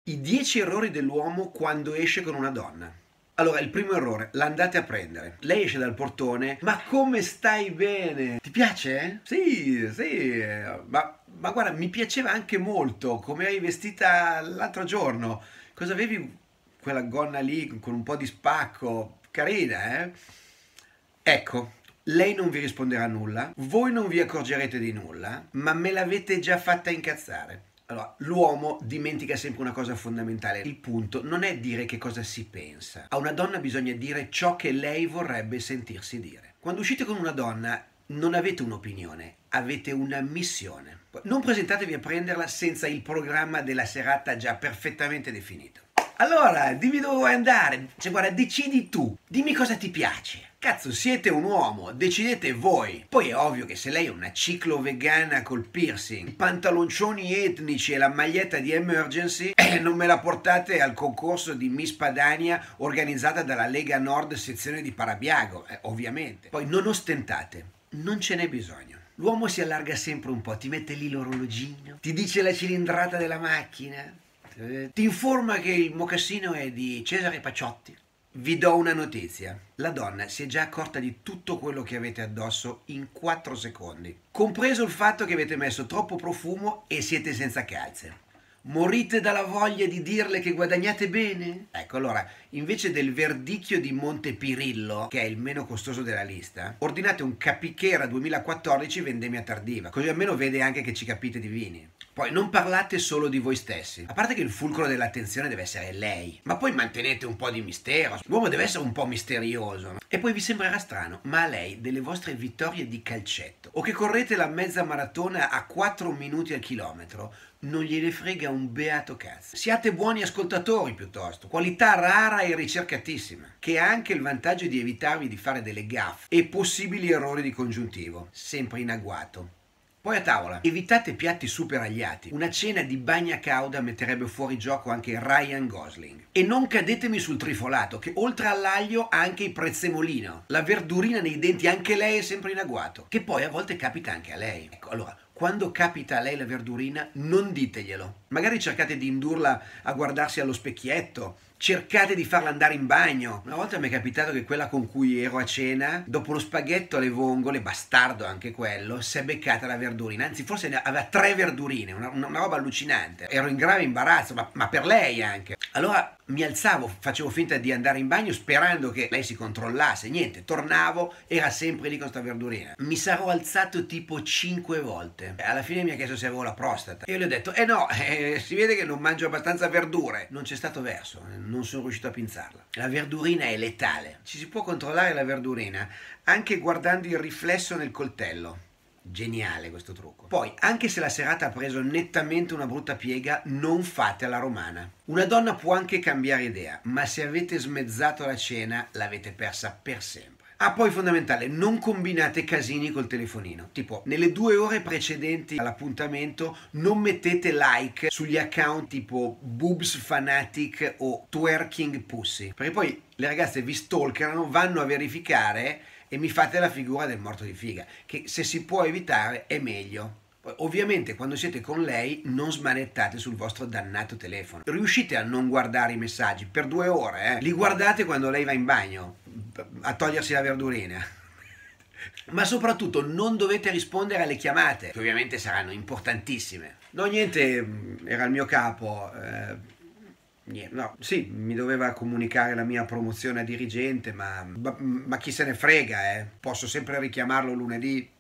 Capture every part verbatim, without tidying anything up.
I dieci errori dell'uomo quando esce con una donna. Allora, il primo errore, l'andate a prendere. Lei esce dal portone, ma come stai bene? Ti piace? Sì, sì, ma, ma guarda, mi piaceva anche molto come eri vestita l'altro giorno. Cosa avevi quella gonna lì con un po' di spacco? Carina, eh? Ecco, lei non vi risponderà nulla, voi non vi accorgerete di nulla, ma me l'avete già fatta incazzare. Allora, l'uomo dimentica sempre una cosa fondamentale. Il punto non è dire che cosa si pensa. A una donna bisogna dire ciò che lei vorrebbe sentirsi dire. Quando uscite con una donna non avete un'opinione, avete una missione. Non presentatevi a prenderla senza il programma della serata già perfettamente definito. Allora, dimmi dove vuoi andare. Cioè, guarda, decidi tu. Dimmi cosa ti piace. Cazzo, siete un uomo, decidete voi. Poi è ovvio che se lei è una ciclo vegana col piercing, i pantaloncioni etnici e la maglietta di Emergency, eh, non me la portate al concorso di Miss Padania organizzata dalla Lega Nord sezione di Parabiago, eh, ovviamente. Poi non ostentate, non ce n'è bisogno. L'uomo si allarga sempre un po', ti mette lì l'orologino, ti dice la cilindrata della macchina, eh, ti informa che il mocassino è di Cesare Paciotti. Vi do una notizia. La donna si è già accorta di tutto quello che avete addosso in quattro secondi. Compreso il fatto che avete messo troppo profumo e siete senza calze. Morite dalla voglia di dirle che guadagnate bene? Ecco, allora, invece del verdicchio di Montepirillo, che è il meno costoso della lista, ordinate un Capichera duemilaquattordici vendemmia tardiva, così almeno vede anche che ci capite di vini. Poi non parlate solo di voi stessi. A parte che il fulcro dell'attenzione deve essere lei, ma poi mantenete un po' di mistero. L'uomo deve essere un po' misterioso. E poi vi sembrerà strano, ma a lei delle vostre vittorie di calcetto o che correte la mezza maratona a quattro minuti al chilometro non gliene frega un beato cazzo. Siate buoni ascoltatori piuttosto. Qualità rara e ricercatissima, che ha anche il vantaggio di evitarvi di fare delle gaffe e possibili errori di congiuntivo, sempre in agguato. Poi a tavola, evitate piatti super agliati. Una cena di bagna cauda metterebbe fuori gioco anche Ryan Gosling. E non cadetemi sul trifolato, che oltre all'aglio ha anche il prezzemolino. La verdurina nei denti, anche lei è sempre in agguato. Che poi a volte capita anche a lei. Ecco, allora, quando capita a lei la verdurina, non diteglielo. Magari cercate di indurla a guardarsi allo specchietto. Cercate di farla andare in bagno. Una volta mi è capitato che quella con cui ero a cena, dopo lo spaghetto alle vongole, bastardo anche quello, si è beccata la verdurina. Anzi, forse ne aveva tre verdurine, una, una, una roba allucinante. Ero in grave imbarazzo, ma, ma per lei anche. Allora mi alzavo, facevo finta di andare in bagno sperando che lei si controllasse. Niente, tornavo, era sempre lì con sta verdurina. Mi sarò alzato tipo cinque volte. Alla fine mi ha chiesto se avevo la prostata. E io le ho detto, eh no, eh, si vede che non mangio abbastanza verdure. Non c'è stato verso, non sono riuscito a pinzarla. La verdurina è letale. Ci si può controllare la verdurina anche guardando il riflesso nel coltello. Geniale questo trucco. Poi, anche se la serata ha preso nettamente una brutta piega, non fate alla romana. Una donna può anche cambiare idea, ma se avete smezzato la cena, l'avete persa per sempre. Ah, poi fondamentale, non combinate casini col telefonino. Tipo, nelle due ore precedenti all'appuntamento non mettete like sugli account tipo Boobs Fanatic o Twerking Pussy. Perché poi le ragazze vi stalkerano, vanno a verificare e mi fate la figura del morto di figa, che se si può evitare è meglio. Poi, ovviamente quando siete con lei non smanettate sul vostro dannato telefono. Riuscite a non guardare i messaggi per due ore, eh? Li guardate quando lei va in bagno a togliersi la verdurina. Ma soprattutto non dovete rispondere alle chiamate, che ovviamente saranno importantissime. No, niente, era il mio capo. Eh, niente, no, sì, mi doveva comunicare la mia promozione a dirigente, ma, ma, ma chi se ne frega, eh? Posso sempre richiamarlo lunedì.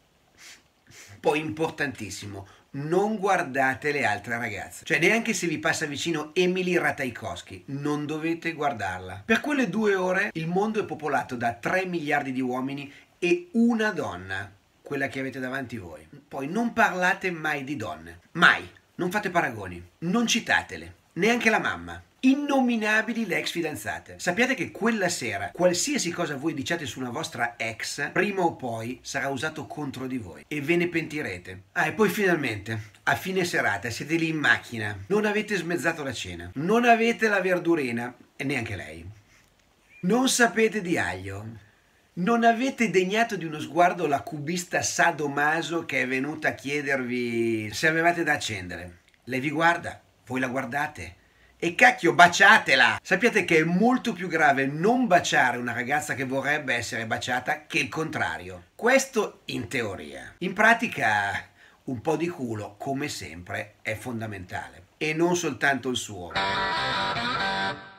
Poi importantissimo, non guardate le altre ragazze. Cioè neanche se vi passa vicino Emily Ratajkowski, non dovete guardarla. Per quelle due ore il mondo è popolato da tre miliardi di uomini e una donna, quella che avete davanti voi. Poi non parlate mai di donne, mai. Non fate paragoni, non citatele, neanche la mamma. Innominabili le ex fidanzate. Sappiate che quella sera qualsiasi cosa voi diciate su una vostra ex prima o poi sarà usato contro di voi e ve ne pentirete. Ah, e poi finalmente a fine serata siete lì in macchina, non avete smezzato la cena, non avete la verdurina e neanche lei, non sapete di aglio, non avete degnato di uno sguardo la cubista sadomaso che è venuta a chiedervi se avevate da accendere. Lei vi guarda, voi la guardate E cacchio, baciatela! Sappiate che è molto più grave non baciare una ragazza che vorrebbe essere baciata che il contrario. Questo in teoria. In pratica un po' di culo, come sempre, è fondamentale. E non soltanto il suo.